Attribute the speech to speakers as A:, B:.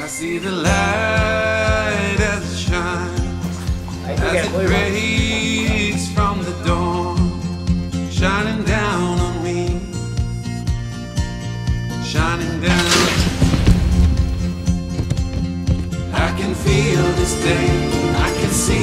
A: see the light as it shines, as it breaks from the dawn, shining down on me, shining down. I can feel this day, I can see